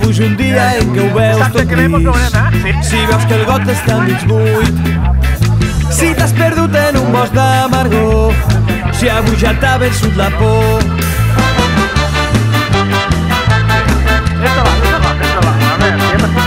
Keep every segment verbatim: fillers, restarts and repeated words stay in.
puja un dia en què ho veus tot gris, si veus que el got està mig buit, si t'has perdut en un bosc d'amargor, si avui ja t'ha vençut la por. Esta va, esta va, esta va. A ver,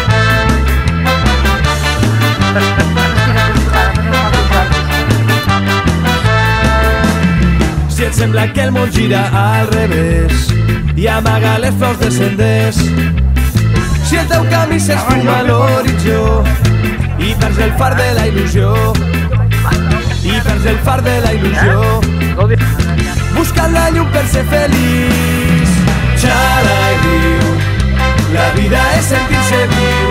si et sembla que el món gira al revés i amaga les flors dels senders, si el teu camí s'esfuma a l'horitzó i perds el far de la il·lusió, i perds el far de la il·lusió, buscant la llum per ser feliç. Xala i riu, la vida és sentir-se viu,